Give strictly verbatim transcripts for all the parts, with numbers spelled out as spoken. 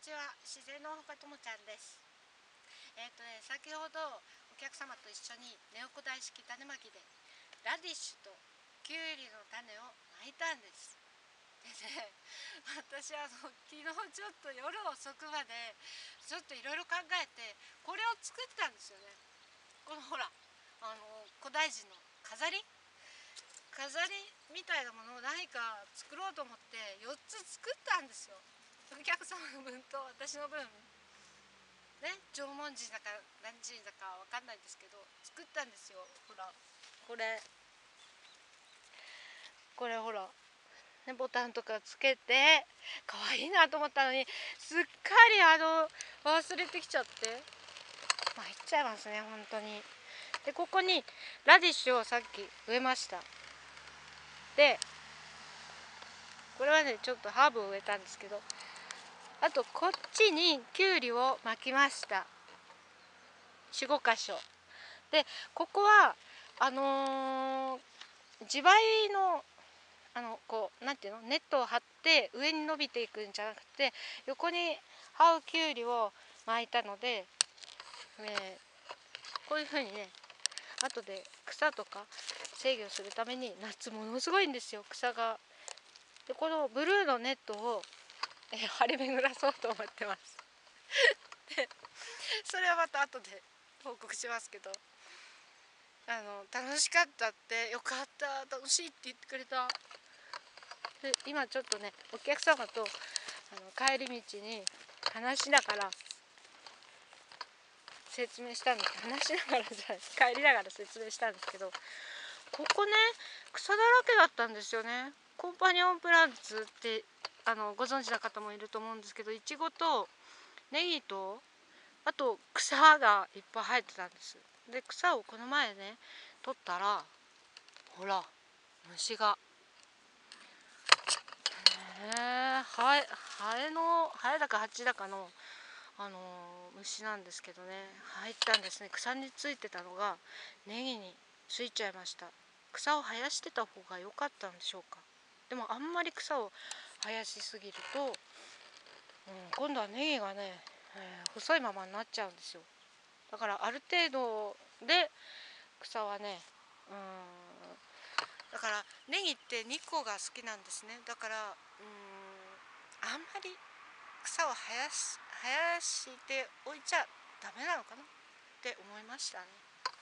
ちは、自然農家ともちゃんです。えっ、ー、とね、先ほどお客様と一緒にネオコ大式種まきでラディッシュとキュウリの種をまいたんです。でね、私はあの昨日ちょっと夜遅くまでちょっといろいろ考えてこれを作ったんですよね。このほらあの古代人の飾り飾りみたいなものを何か作ろうと思ってよっつ作ったんですよ。お客様の分と私の分ね、縄文人だか何人だかわかんないんですけど作ったんですよ。ほらこれこれほら、ね、ボタンとかつけて可愛いなと思ったのにすっかりあの忘れてきちゃってまあいっちゃいますね本当に。でここにラディッシュをさっき植えました。でこれはねちょっとハーブを植えたんですけど、あとこっちにキュウリを巻きました。よん、ご箇所で、ここはあのー、地梅のあのこうなんていうのネットを張って上に伸びていくんじゃなくて横に這うキュウリを巻いたので、えー、こういうふうにね後で草とか制御するために夏ものすごいんですよ草が。でこのブルーのネットを、えー、張り巡らそうと思ってますでそれはまた後で報告しますけど、あの楽しかったってよかった楽しいって言ってくれた。で今ちょっとねお客様とあの帰り道に話しながら説明したんです話しながらじゃない帰りながら説明したんですけど、ここね草だらけだったんですよね。コンパニオンプランツってあのご存知の方もいると思うんですけど、イチゴとネギとあと草がいっぱい生えてたんです。で草をこの前ね取ったらほら虫がねえハエハエのハエだかハチだかのあのー、虫なんですけどね入ったんですね。草についてたのがネギについちゃいました。草を生やしてた方が良かったんでしょうか。でもあんまり草を生やしすぎると、うん、今度はネギがね、えー、細いままになっちゃうんですよ。だからある程度で草はね、うんだからネギって日光が好きなんですね。だからうんあんまり草を生やし生やしておいちゃダメなのかなって思いましたね。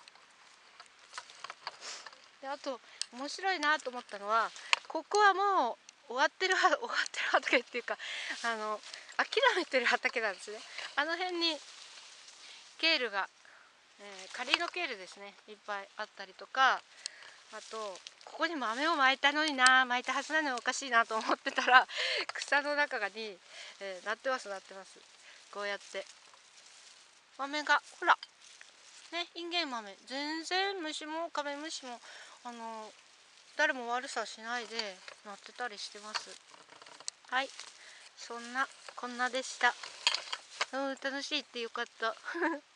であと面白いなと思ったのはここはもう終わってる終わってる畑っていうかあの諦めてる畑なんですね。あの辺にケールが、えー、カリのケールですねいっぱいあったりとか、あとここに豆をまいたのになまいたはずなのにおかしいなと思ってたら草の中に、えー、なってますなってます。こうやって豆がほらねインゲン豆全然虫もカメムシもあの誰も悪さしないでなってたりしてます。はい、そんなこんなでした。うん楽しいってよかった